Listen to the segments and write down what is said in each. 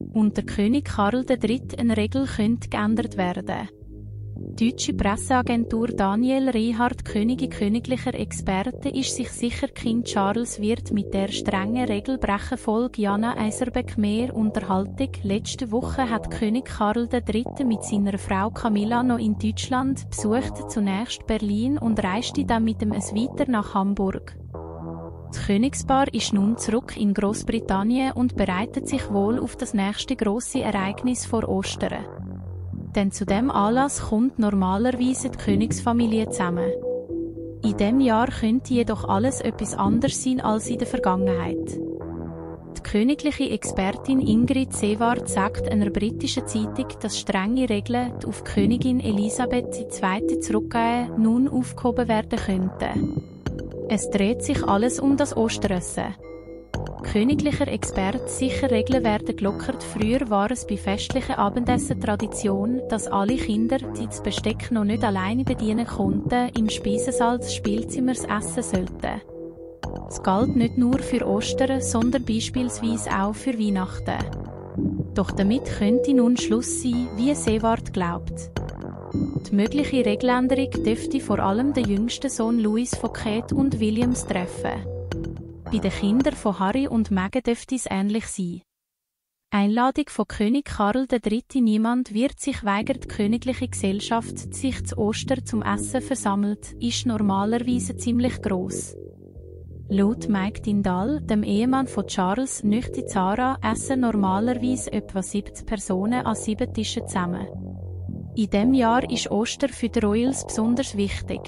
Unter König Karl III. Eine Regel könnte geändert werden. Deutsche Presseagentur Daniel Reinhardt königlicher Experte ist sich sicher, King Charles wird mit der strengen Regel brechen. Folge Jana Eiserbeck. Mehr Unterhaltung. Letzte Woche hat König Karl III. Mit seiner Frau Camilla noch in Deutschland, besuchte zunächst Berlin und reiste dann mit dem es weiter nach Hamburg. Das Königspaar ist nun zurück in Großbritannien und bereitet sich wohl auf das nächste grosse Ereignis vor Ostern. Denn zu dem Anlass kommt normalerweise die Königsfamilie zusammen. In diesem Jahr könnte jedoch alles etwas anders sein als in der Vergangenheit. Die königliche Expertin Ingrid Seward sagt einer britischen Zeitung, dass strenge Regeln, die auf Königin Elisabeth II. Zurückgehen, nun aufgehoben werden könnten. Es dreht sich alles um das Osteressen. Königlicher Experte sicher, Regeln werden gelockert. Früher war es bei festlichen Abendessen Tradition, dass alle Kinder, die das Besteck noch nicht alleine bedienen konnten, im Speisesaal des Spielzimmers essen sollten. Es galt nicht nur für Ostern, sondern beispielsweise auch für Weihnachten. Doch damit könnte nun Schluss sein, wie Seward glaubt. Die mögliche Regeländerung dürfte vor allem den jüngsten Sohn Louis von Kate und Williams treffen. Bei den Kindern von Harry und Meghan dürfte es ähnlich sein. Einladung von König Karl III. Niemand wird sich weigern. Die königliche Gesellschaft, die sich zu Ostern zum Essen versammelt, ist normalerweise ziemlich gross. Laut Mike Tindall, dem Ehemann von Charles, nicht Zara, essen normalerweise etwa 70 Personen an 7 Tischen zusammen. In diesem Jahr ist Ostern für die Royals besonders wichtig.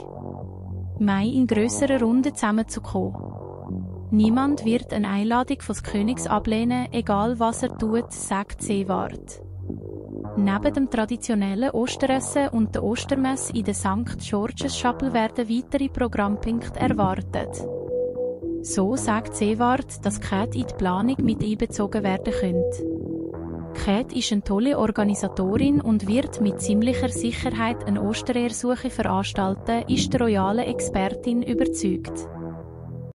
Mai in grösserer Runde zusammenzukommen. Niemand wird eine Einladung des Königs ablehnen, egal was er tut, sagt Seward. Neben dem traditionellen Osteressen und der Ostermesse in der St. George's Chapel werden weitere Programmpunkte erwartet. So sagt Seward, dass Kate in die Planung mit einbezogen werden könnte. Kate ist eine tolle Organisatorin und wird mit ziemlicher Sicherheit eine Osterersuche veranstalten, ist die royale Expertin überzeugt.